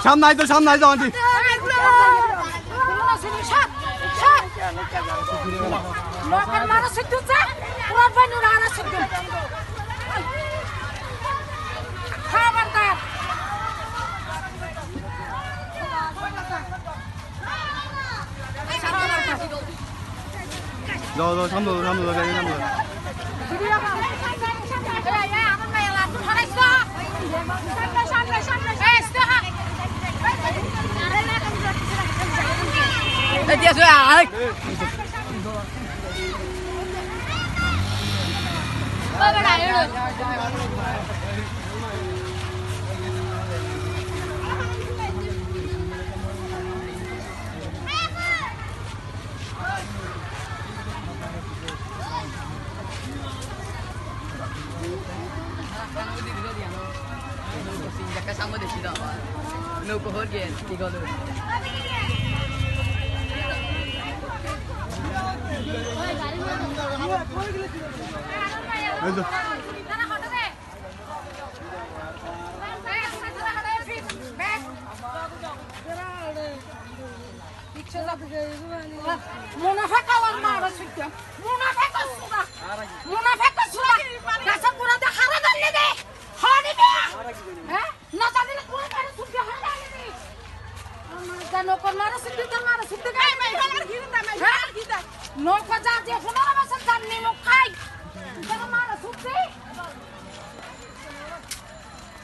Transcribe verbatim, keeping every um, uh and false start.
সামনে আইতো সামনে আইতো আন্টি লোকের মারা সিদ্ধু চা পুরো বানু রানা সিদ্ধু খবরদার যাও যাও সামনে সামনে গাড়ি সামনে Ê, chia sẻ ơi. Bơi cái này được. Cái xong mới được chỉ đạo nấu có hết kìa thì còn được মুনাফা কাওয়ার মারা শিখতে মুনাফা কসুরা মুনাফা কসুরা কাছে পুরা দে হারা দলে দে হনি দে হ্যাঁ না জানিলে পুরো মারা সুখে হারা দলে দে আমার জানো কোন মারা শিখতে তোর মারা শিখতে গায় মাই হালার ঘিরে দা মাই হালার ঘিরে নৌকা যা যে পনেরো বছর জাননি মুখ খাই